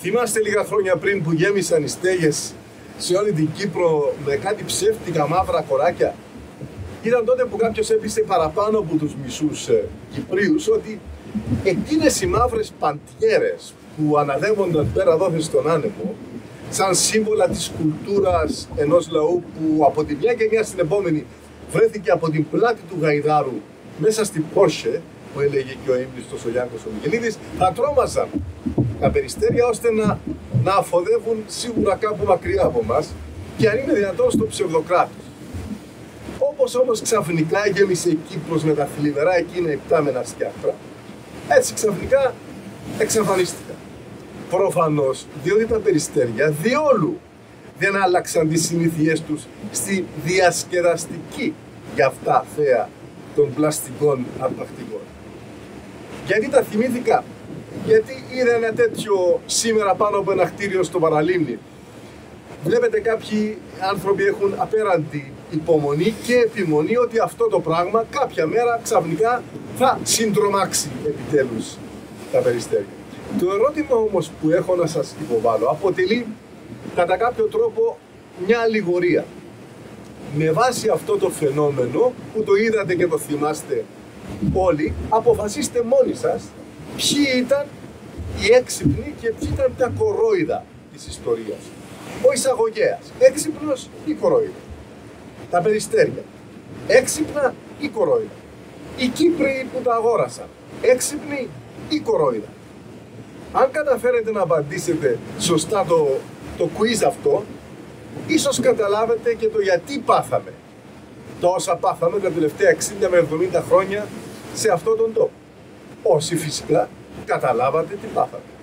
Θυμάστε λίγα χρόνια πριν που γέμισαν οι στέγες σε όλη την Κύπρο με κάτι ψεύτικα μαύρα κοράκια? Ήταν τότε που κάποιος έπεισε παραπάνω από τους μισούς Κυπρίους ότι εκείνες οι μαύρες παντιέρες που αναδεύονταν πέρα δόθε στον άνεμο, σαν σύμβολα της κουλτούρας ενός λαού που από τη μια γενιά στην επόμενη βρέθηκε από την πλάτη του γαϊδάρου μέσα στην Πόρσε, που έλεγε και ο έμπιστος ο Γιάννης ο Μιγελίδης, θα τρόμαζαν τα περιστέρια ώστε να αφοδεύουν σίγουρα κάπου μακριά από μας και αν είναι δυνατόν στο ψευδοκράτος. Όπως όμως ξαφνικά γέμισε η Κύπρος με τα θλιβερά εκείνα υπτάμενα σκιάχτρα, έτσι ξαφνικά εξαφανίστηκαν. Προφανώς, διότι τα περιστέρια διόλου δεν άλλαξαν τις συνήθειές τους στη διασκεδαστική για αυτά θέα των πλαστικών αρπακτικών. Γιατί τα θυμήθηκα? Γιατί είδα ένα τέτοιο σήμερα πάνω από ένα κτίριο στο Παραλίμνη. Βλέπετε, κάποιοι άνθρωποι έχουν απέραντη υπομονή και επιμονή ότι αυτό το πράγμα κάποια μέρα ξαφνικά θα συντρομάξει επιτέλους τα περιστέρια. Το ερώτημα όμως που έχω να σας υποβάλω αποτελεί κατά κάποιο τρόπο μια αλληγορία. Με βάση αυτό το φαινόμενο που το είδατε και το θυμάστε όλοι, αποφασίστε μόνοι σας ποιοι ήταν οι έξυπνοι και ποιοι ήταν τα κορόιδα της ιστορίας. Ο εισαγωγέας, έξυπνος ή κορόιδα? Τα περιστέρια, έξυπνα ή κορόιδα? Οι Κύπροι που τα αγόρασαν, έξυπνοι ή κορόιδα? Αν καταφέρετε να απαντήσετε σωστά το quiz αυτό, ίσως καταλάβετε και το γιατί πάθαμε τα όσα πάθαμε τα τελευταία 60 με 70 χρόνια σε αυτόν τον τόπο. Όσοι φυσικά καταλάβατε τι πάθαμε.